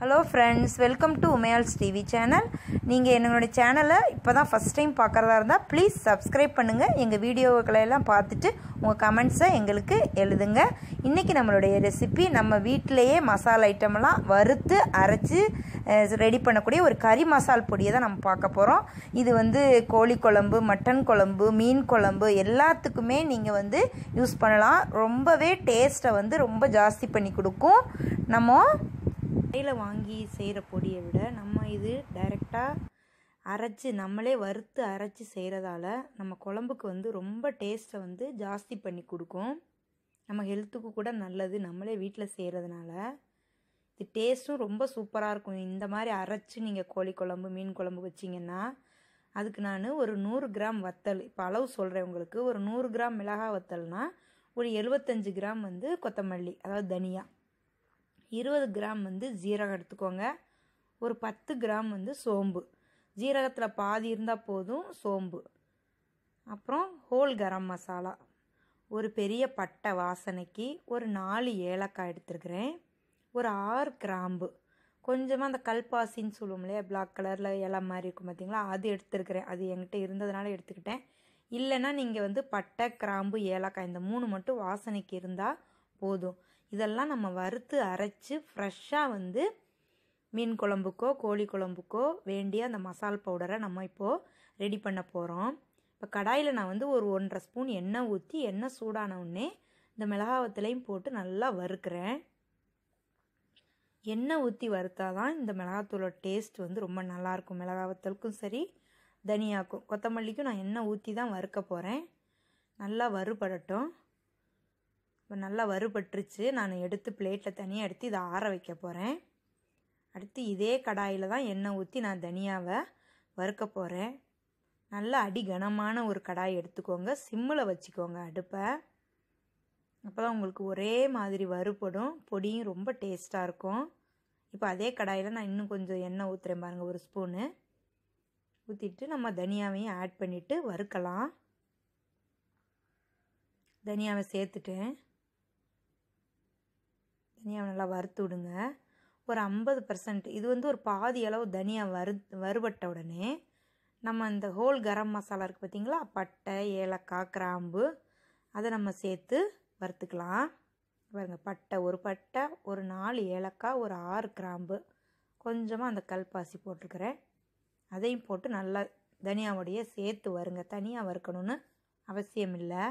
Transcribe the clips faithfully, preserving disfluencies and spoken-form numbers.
Hello friends, welcome to Umayal's T V channel. நீங்கள் என்னோட சேனலை இப்போ தான் ஃபஸ்ட் டைம் பார்க்குறதா இருந்தால் ப்ளீஸ் சப்ஸ்கிரைப் பண்ணுங்கள். எங்கள் வீடியோக்களை எல்லாம் பார்த்துட்டு உங்கள் கமெண்ட்ஸை எங்களுக்கு எழுதுங்க. இன்றைக்கி நம்மளுடைய ரெசிபி நம்ம வீட்டிலையே மசாலா ஐட்டமெல்லாம் வறுத்து அரைச்சி ரெடி பண்ணக்கூடிய ஒரு கறி மசால் பொடியை தான் நம்ம பார்க்க போகிறோம். இது வந்து கோழி குழம்பு, மட்டன் குழம்பு, மீன் குழம்பு எல்லாத்துக்குமே நீங்கள் வந்து யூஸ் பண்ணலாம். ரொம்பவே டேஸ்ட்டை வந்து ரொம்ப ஜாஸ்தி பண்ணி கொடுக்கும். நம்ம கடையில் வாங்கி செய்கிற பொடியை விட நம்ம இது டைரெக்டாக அரைச்சி நம்மளே வறுத்து அரைச்சி செய்கிறதால நம்ம குழம்புக்கு வந்து ரொம்ப டேஸ்ட்டை வந்து ஜாஸ்தி பண்ணி கொடுக்கும். நம்ம ஹெல்த்துக்கு கூட நல்லது. நம்மளே வீட்டில் செய்கிறதுனால இது டேஸ்ட்டும் ரொம்ப சூப்பராக இருக்கும். இந்த மாதிரி அரைச்சி நீங்கள் கோழி குழம்பு, மீன் குழம்பு வச்சிங்கன்னா அதுக்கு நான் ஒரு நூறு கிராம் வத்தல், இப்போ அளவு சொல்கிறேன் உங்களுக்கு. ஒரு நூறு கிராம் மிளகாய் வத்தல்னால் ஒரு எழுபத்தஞ்சு கிராம் வந்து கொத்தமல்லி, அதாவது தனியா, இருபது கிராம் வந்து ஜீரகம் எடுத்துக்கோங்க. ஒரு பத்து கிராம் வந்து சோம்பு, ஜீரகத்தில் பாதி இருந்தால் போதும் சோம்பு. அப்புறம் ஹோல் கரம் மசாலா, ஒரு பெரிய பட்டை வாசனைக்கு, ஒரு நாலு ஏலக்காய் எடுத்துருக்கிறேன், ஒரு ஆறு கிராம்பு, கொஞ்சமாக அந்த கல்பாசின்னு சொல்லுவோம் இல்லையா, பிளாக் கலரில் இலை மாதிரி இருக்கும் பார்த்தீங்களா, அது எடுத்துருக்கிறேன். அது என்கிட்ட இருந்ததுனால எடுத்துக்கிட்டேன். இல்லைன்னா நீங்கள் வந்து பட்டை, கிராம்பு, ஏலக்காய் இந்த மூணு மட்டும் வாசனைக்கு இருந்தால் போதும். இதெல்லாம் நம்ம வறுத்து அரைச்சி ஃப்ரெஷ்ஷாக வந்து மீன் குழம்புக்கோ கோழி குழம்புக்கோ வேண்டிய அந்த மசால் பவுடரை நம்ம இப்போது ரெடி பண்ண போகிறோம். இப்போ கடாயில் நான் வந்து ஒரு ஒன்றரை ஸ்பூன் எண்ணெய் ஊற்றி, எண்ணெய் சூடான உடனே இந்த மிளகாவத்திலையும் போட்டு நல்லா வறுக்கிறேன். எண்ணெய் ஊற்றி வறுத்தா தான் இந்த மிளகாத்தூளோட டேஸ்ட் வந்து ரொம்ப நல்லாயிருக்கும். மிளகாவத்தலுக்கும் சரி, தனியாக்கும், கொத்தமல்லிக்கும் நான் எண்ணெய் ஊற்றி தான் வறுக்க போகிறேன். நல்லா வறுபடட்டும். இப்போ நல்லா வறுபட்டுருச்சு. நான் எடுத்து பிளேட்டில் தனியாக எடுத்து இதை ஆற வைக்க போகிறேன். அடுத்து இதே கடாயில் தான் எண்ணெய் ஊற்றி நான் தனியாவை வறுக்க போகிறேன். நல்லா அடி கனமான ஒரு கடாய் எடுத்துக்கோங்க. சிம்மில் வச்சுக்கோங்க அடுப்பை. அப்போ தான் உங்களுக்கு ஒரே மாதிரி வறுபடும். பொடியும் ரொம்ப டேஸ்ட்டாக இருக்கும். இப்போ அதே கடாயில் நான் இன்னும் கொஞ்சம் எண்ணெய் ஊற்றுறேன் பாருங்கள், ஒரு ஸ்பூனு ஊற்றிட்டு நம்ம தனியாவையும் ஆட் பண்ணிவிட்டு வறுக்கலாம். தனியாவை சேர்த்துட்டேன். தனியாக நல்லா வறுத்து விடுங்க. ஒரு ஐம்பது பர்சன்ட், இது வந்து ஒரு பாதி அளவு தனியா வறு வறுபட்ட உடனே நம்ம இந்த ஹோல் கரம் மசாலா இருக்குது பார்த்திங்களா, பட்டை, ஏலக்காய், கிராம்பு, அதை நம்ம சேர்த்து வறுத்துக்கலாம். பாருங்க, பட்டை ஒரு பட்டை, ஒரு நாலு ஏலக்காய், ஒரு ஆறு கிராம்பு, கொஞ்சமாக அந்த கல்பாசி போட்டிருக்கிறேன். அதையும் போட்டு நல்லா தனியாவுடைய சேர்த்து வருங்க. தனியாக வறுக்கணும்னு அவசியம் இல்லை.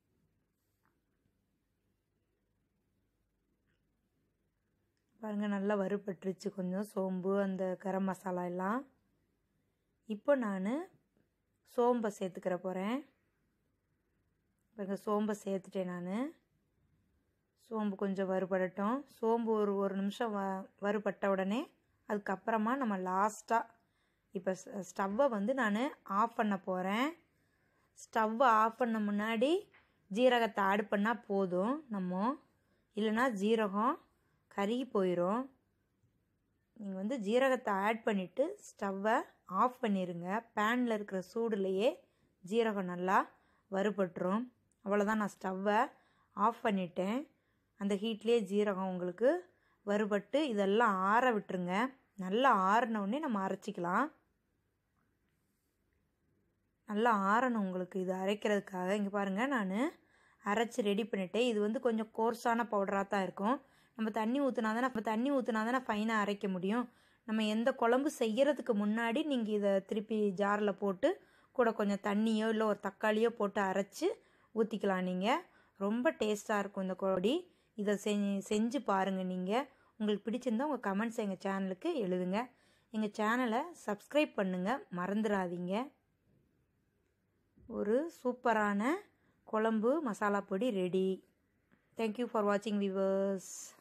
பாருங்கள், நல்லா வறுபட்டுருச்சு கொஞ்சம் சோம்பு, அந்த கரம் மசாலா எல்லாம். இப்போ நான் சோம்பை சேர்த்துக்கிற போகிறேன். பாருங்கள், சோம்பை சேர்த்துட்டேன் நான். சோம்பு கொஞ்சம் வறுபடட்டும். சோம்பு ஒரு ஒரு நிமிஷம் வ வறுபட்ட உடனே அதுக்கப்புறமா நம்ம லாஸ்ட்டாக இப்போ ஸ்டவ்வை வந்து நான் ஆஃப் பண்ண போகிறேன். ஸ்டவ்வை ஆஃப் பண்ண முன்னாடி ஜீரகத்தை ஆட் பண்ணால் போதும். நம்ம இல்லைன்னா ஜீரகம் கருகி போயிடும். நீங்கள் வந்து ஜீரகத்தை ஆட் பண்ணிவிட்டு ஸ்டவ்வை ஆஃப் பண்ணிடுங்க. பேனில் இருக்கிற சூடுலேயே ஜீரகம் நல்லா வறுபட்டுரும். அவ்வளோதான், நான் ஸ்டவ்வை ஆஃப் பண்ணிட்டேன். அந்த ஹீட்லேயே ஜீரகம் உங்களுக்கு வறுபட்டு இதெல்லாம் ஆற விட்டுருங்க. நல்லா ஆறினவுடனே நம்ம அரைச்சிக்கலாம். நல்லா ஆறணும் உங்களுக்கு இது அரைக்கிறதுக்காக. இங்கே பாருங்கள், நான் அரைச்சி ரெடி பண்ணிட்டேன். இது வந்து கொஞ்சம் கோர்ஸான பவுடராக தான் இருக்கும். நம்ம தண்ணி ஊற்றினா தானே நம்ம தண்ணி ஊற்றினா தானே ஃபைனாக அரைக்க முடியும். நம்ம எந்த குழம்பு செய்கிறதுக்கு முன்னாடி நீங்கள் இதை திருப்பி ஜாரில் போட்டு கூட கொஞ்சம் தண்ணியோ இல்லை ஒரு தக்காளியோ போட்டு அரைச்சி ஊற்றிக்கலாம். நீங்கள் ரொம்ப டேஸ்ட்டாக இருக்கும் இந்த பொடி. இதை செஞ்சு செஞ்சு பாருங்கள். நீங்கள் உங்களுக்கு பிடிச்சிருந்தால் உங்கள் கமெண்ட்ஸ் எங்கள் சேனலுக்கு எழுதுங்க. எங்கள் சேனலை சப்ஸ்கிரைப் பண்ணுங்கள், மறந்துடாதீங்க. ஒரு சூப்பரான குழம்பு மசாலா பொடி ரெடி. தேங்க்யூ ஃபார் வாட்சிங் வியூவர்ஸ்.